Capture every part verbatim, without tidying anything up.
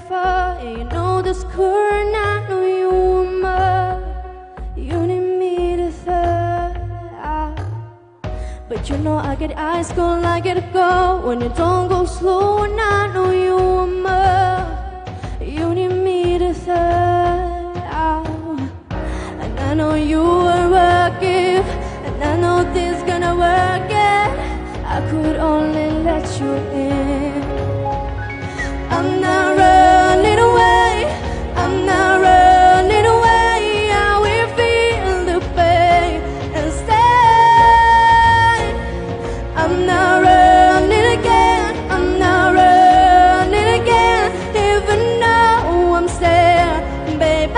before. Yeah, you know this current, I know you want more. You need me to third. But you know I get ice cold, I get go when you don't go slow, and I know you want more. You need me to third. And I know you are working, and I know this gonna work. Yeah, I could only let you in. I'm not running away, I'm not running away. I will feel the pain and stay. I'm not running again, I'm not running again. Even though I'm staying, baby.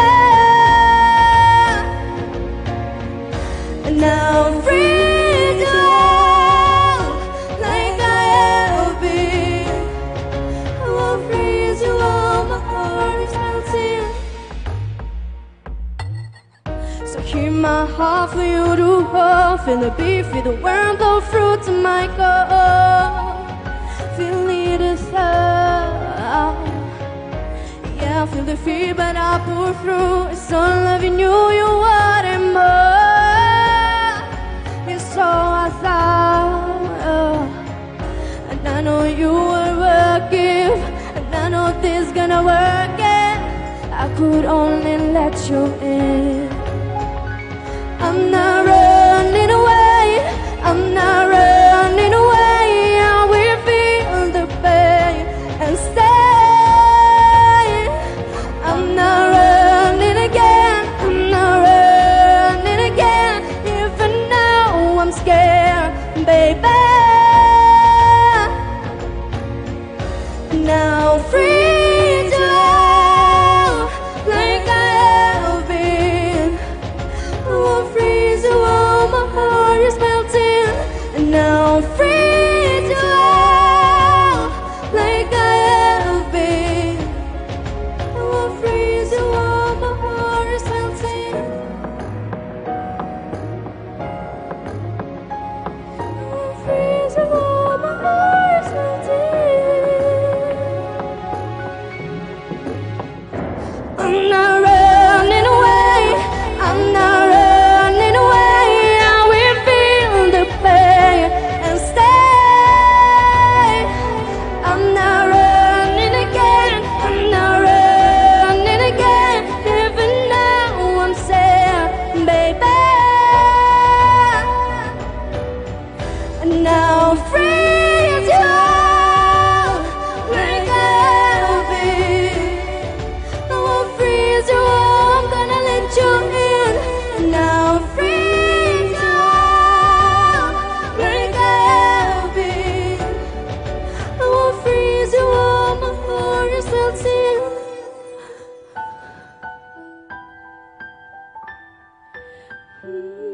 And now I'm free to love like I have been. I won't freeze you all, my heart is melting. So hear my heart for you to hold. Feel the beat, feel the worm blow through to my core. Feel it as love. Yeah, I feel the fear, but I pull through. It's all loving you, you wanted more. It's so I thought. And I know you were working, and I know this gonna work. Yeah, I could only let you in. I'm not running away, I'm not running away. I will feel the pain and stay. I'm not running again, I'm not running again. Even now I'm scared, baby. Now I'm free to love like I have been. I won't freeze you all, my heart is melting. And now I'm free to love like I have been. I won't freeze you all, my heart is melting. I won't freeze you all, my heart is melting. I'm not running away, I'm not running away. I will feel the pain and stay. I'm not running again, I'm not running again. Even now I'm sad, baby. And now I'm free to love like I have been. I won't freeze you all, I'm gonna let you in. And now I'm free to love like I have been. I won't freeze you all, my heart is melting.